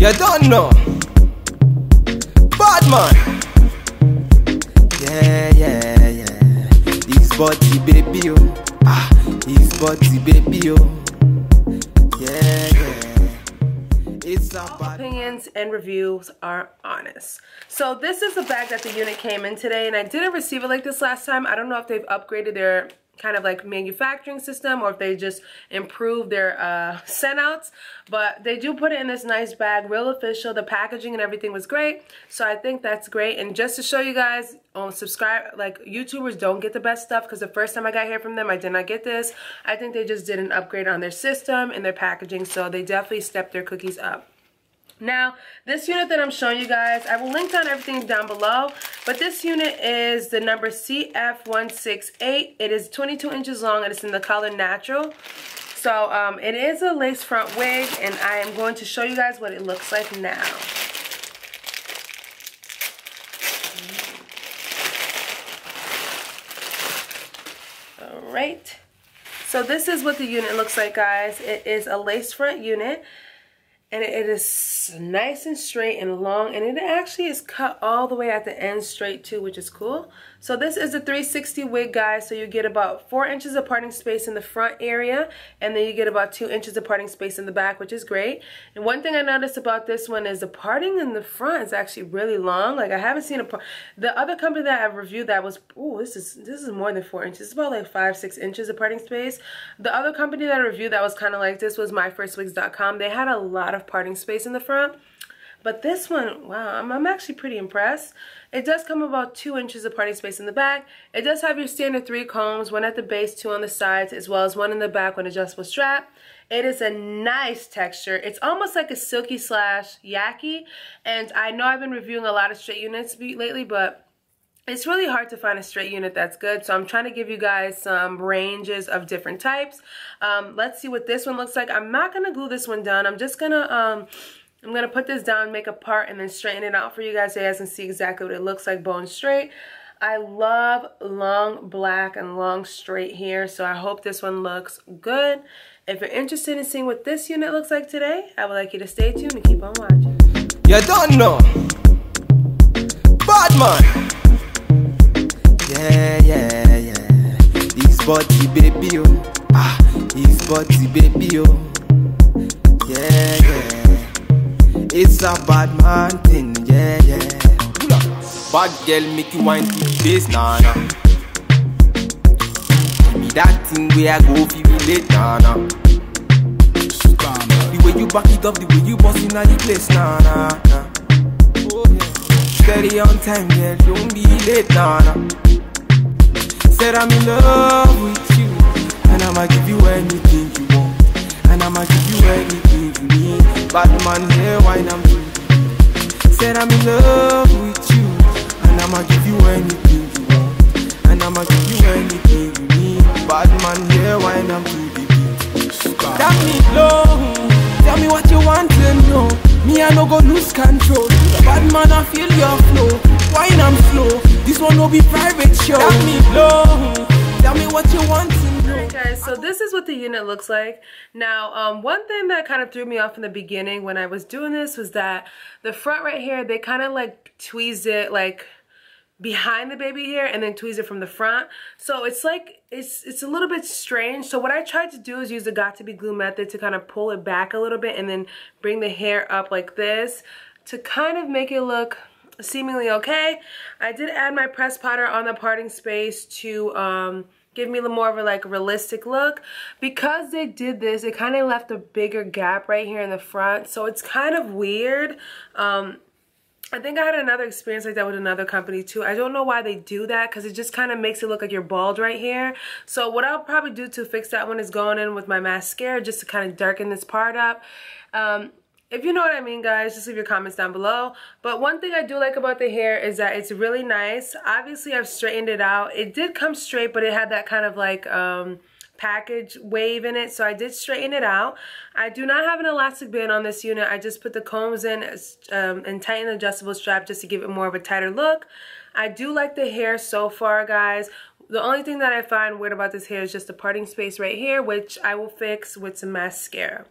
You don't know. Bad man. Yeah. His body baby oh. His body baby oh. Yeah. It's a bad opinions and reviews are honest. So this is the bag that the unit came in today, and I didn't receive it like this last time. I don't know if they've upgraded their kind of like manufacturing system or if they just improved their send outs, but they do put it in this nice bag, real official. The packaging and everything was great, so I think that's great. And just to show you guys, subscribe, like YouTubers don't get the best stuff, because the first time I got here from them I did not get this. I think they just did an upgrade on their system and their packaging, so they definitely stepped their cookies up. Now, this unit that I'm showing you guys, I will link down everything down below, but this unit is the number CF168. It is 22 inches long and it's in the color natural. So it is a lace front wig, and I am going to show you guys what it looks like now. Alright, so this is what the unit looks like, guys. It is a lace front unit. And it is nice and straight and long, and it actually is cut all the way at the end straight too, which is cool. So this is a 360 wig, guys, so you get about 4 inches of parting space in the front area, and then you get about 2 inches of parting space in the back, which is great. And one thing I noticed about this one is the parting in the front is actually really long. Like, I haven't seen the other company that I've reviewed that was, oh, this is more than 4 inches. It's about like 5-6 inches of parting space. The other company that I reviewed that was kind of like this was MyFirstWigs.com. They had a lot of parting space in the front. But this one, wow, I'm actually pretty impressed. It does come about 2 inches of parting space in the back. It does have your standard 3 combs, 1 at the base, 2 on the sides, as well as 1 in the back with an adjustable strap. It is a nice texture. It's almost like a silky slash yaki. And I know I've been reviewing a lot of straight units lately, but it's really hard to find a straight unit that's good. So I'm trying to give you guys some ranges of different types. Let's see what this one looks like. I'm not going to glue this one down. I'm just going to... I'm going to put this down, make a part, and then straighten it out for you guys so you guys can see exactly what it looks like bone straight. I love long black and long straight hair, so I hope this one looks good. If you're interested in seeing what this unit looks like today, I would like you to stay tuned and keep on watching. You don't know. Bad man. Yeah. His body baby oh. His body baby oh. Yeah. It's a bad man thing, yeah. Bad girl make you wine to the bass, nah. Give me that thing where I go feel relate, nah. The way you back it up, the way you bust in the place, nah. Steady on time, girl, don't be late, nah. Said I'm in love with you, and I'ma give you anything you want, and I'ma give you anything you need. Bad man here, wine I'm doing. Said I'm in love with you, and I'ma give you anything you want, and I'ma give you anything you need. Bad man here, wine I'm to the beat. Tell me low, tell me what you want to know. Me I no go lose control. Bad man I feel your flow, wine I'm slow. This one no be private show. Tell me low, tell me what you want to know. Alright guys, so this is what the unit looks like. Now, one thing that kind of threw me off in the beginning when I was doing this was that the front right here, they kind of like tweezed it like behind the baby hair and then tweezed it from the front. So it's like, it's a little bit strange. So what I tried to do is use the Got2b glue method to kind of pull it back a little bit and then bring the hair up like this to kind of make it look seemingly okay. I did add my pressed powder on the parting space to give me a little more of a like realistic look. Because they did this, it kind of left a bigger gap right here in the front, so it's kind of weird. I think I had another experience like that with another company too. I don't know why they do that, because it just kind of makes it look like you're bald right here. So what I'll probably do to fix that one is going in with my mascara just to kind of darken this part up. If you know what I mean, guys, just leave your comments down below. But one thing I do like about the hair is that it's really nice. Obviously, I've straightened it out. It did come straight, but it had that kind of like package wave in it, so I did straighten it out. I do not have an elastic band on this unit. I just put the combs in and tighten the adjustable strap just to give it more of a tighter look. I do like the hair so far, guys. The only thing that I find weird about this hair is just the parting space right here, which I will fix with some mascara.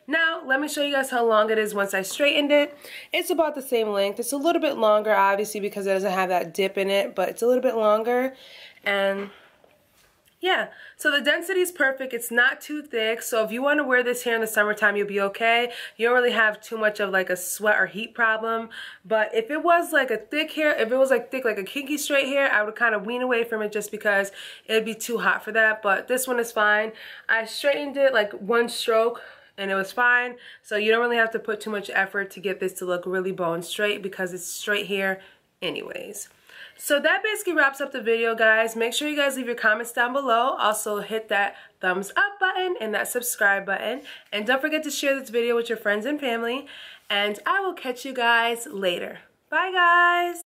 Now, let me show you guys how long it is once I straightened it. It's about the same length. It's a little bit longer, obviously, because it doesn't have that dip in it, but it's a little bit longer. And yeah, so the density is perfect. It's not too thick. So if you want to wear this hair in the summertime, you'll be okay. You don't really have too much of like a sweat or heat problem. But if it was like a thick hair, if it was like thick, like a kinky straight hair, I would kind of wean away from it just because it'd be too hot for that. But this one is fine. I straightened it like one stroke and it was fine. So you don't really have to put too much effort to get this to look really bone straight because it's straight hair anyways. So that basically wraps up the video, guys. Make sure you guys leave your comments down below. Also hit that thumbs up button and that subscribe button. And don't forget to share this video with your friends and family. And I will catch you guys later. Bye, guys.